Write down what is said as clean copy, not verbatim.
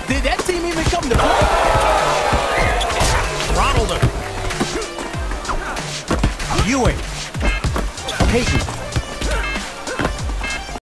Did that team even come to play? Ronald him. Ewing. Peyton.